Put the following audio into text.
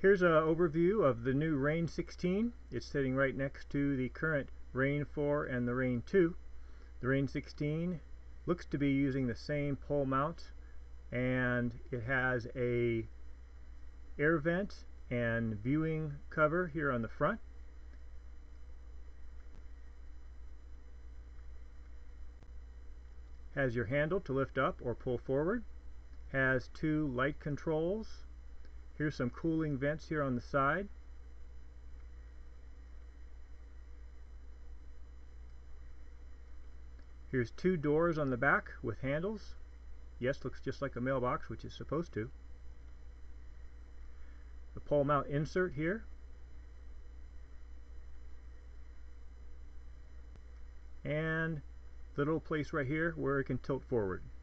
Here's an overview of the new RAIN-16. It's sitting right next to the current RAIN-4 and the RAIN-2. The RAIN-16 looks to be using the same pole mount, and it has a air vent and viewing cover here on the front. Has your handle to lift up or pull forward. Has two light controls. Here's some cooling vents here on the side. Here's two doors on the back with handles. Yes, looks just like a mailbox, which is supposed to. The pole mount insert here. And the little place right here where it can tilt forward.